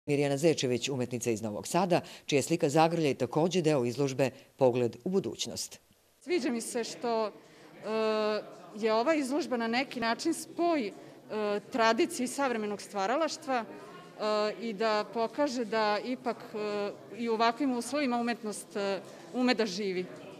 Mirjana Zečević, umetnica iz Novog Sada, čija je slika Zagrlja i takođe deo izložbe Pogled u budućnost. Sviđa mi se što je ova izložba na neki način spoj tradicije i savremenog stvaralaštva i da pokaže da ipak i u ovakvim uslovima umetnost ume da živi.